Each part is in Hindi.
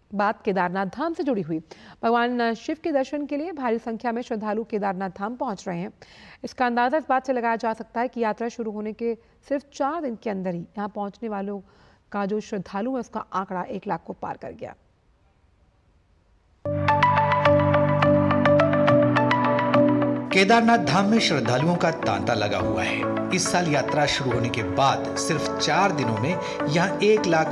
बात केदारनाथ धाम से जुड़ी हुई। भगवान शिव के दर्शन के लिए भारी संख्या में श्रद्धालु केदारनाथ धाम पहुंच रहे हैं। इसका अंदाजा इस बात से लगाया जा सकता है कि यात्रा शुरू होने के सिर्फ 4 दिन के अंदर ही यहां पहुंचने वालों का जो श्रद्धालु है उसका आंकड़ा 1 लाख को पार कर गया। केदारनाथ धाम में श्रद्धालुओं का तांता लगा हुआ है। इस साल यात्रा शुरू होने के बाद सिर्फ 4 दिनों में यहाँ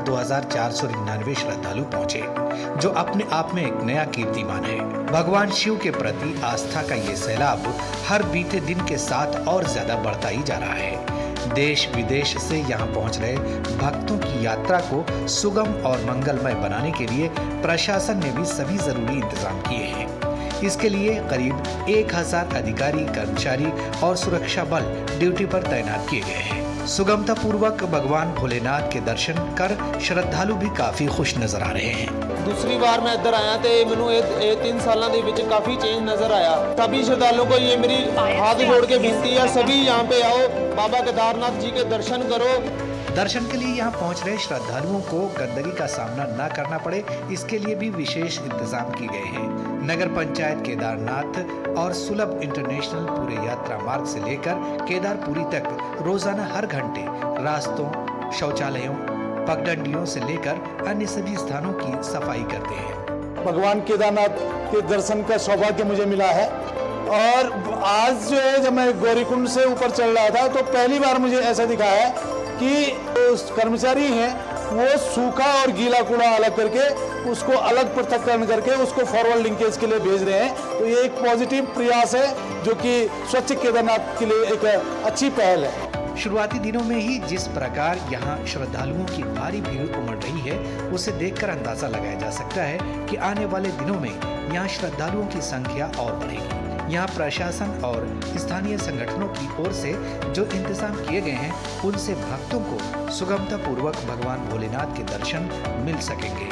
1,02,499 श्रद्धालु पहुंचे, जो अपने आप में एक नया कीर्तिमान है। भगवान शिव के प्रति आस्था का ये सैलाब हर बीते दिन के साथ और ज्यादा बढ़ता ही जा रहा है। देश विदेश से यहाँ पहुँच रहे भक्तों की यात्रा को सुगम और मंगलमय बनाने के लिए प्रशासन ने भी सभी जरूरी इंतजाम किए हैं। इसके लिए करीब 1000 अधिकारी, कर्मचारी और सुरक्षा बल ड्यूटी पर तैनात किए गए हैं। सुगमता पूर्वक भगवान भोलेनाथ के दर्शन कर श्रद्धालु भी काफी खुश नजर आ रहे हैं। दूसरी बार मैं इधर आया तो मैनू 3 सालों के विच काफी चेंज नजर आया। सभी श्रद्धालुओं को ये मेरी हाथ जोड़ के विनती है, सभी यहाँ पे आओ, बाबा केदारनाथ जी के दर्शन करो। दर्शन के लिए यहाँ पहुँच रहे श्रद्धालुओं को गंदगी का सामना न करना पड़े, इसके लिए भी विशेष इंतजाम किए गए हैं। नगर पंचायत केदारनाथ और सुलभ इंटरनेशनल पूरे यात्रा मार्ग से लेकर केदारपुरी तक रोजाना हर घंटे रास्तों, शौचालयों, पगडंडियों से लेकर अन्य सभी स्थानों की सफाई करते हैं। भगवान केदारनाथ के दर्शन का सौभाग्य मुझे मिला है और आज जो है, जब मैं गौरीकुंड से ऊपर चल रहा था तो पहली बार मुझे ऐसा दिखा है कि कर्मचारी हैं वो सूखा और गीला कूड़ा अलग करके उसको अलग पृथक्करण करके उसको फॉरवर्ड लिंकेज के लिए भेज रहे हैं। तो ये एक पॉजिटिव प्रयास है जो कि स्वच्छ केदारनाथ के लिए एक अच्छी पहल है। शुरुआती दिनों में ही जिस प्रकार यहाँ श्रद्धालुओं की भारी भीड़ उमड़ रही है, उसे देखकर अंदाजा लगाया जा सकता है कि आने वाले दिनों में यहाँ श्रद्धालुओं की संख्या और बढ़ेगी। यहाँ प्रशासन और स्थानीय संगठनों की ओर से जो इंतजाम किए गए हैं, उनसे भक्तों को सुगमता पूर्वक भगवान भोलेनाथ के दर्शन मिल सकेंगे।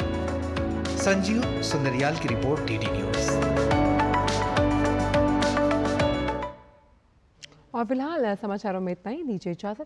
संजीव सुंदरियाल की रिपोर्ट, डीडी न्यूज। और फिलहाल समाचारों में इतना ही, दीजिए इजाजत।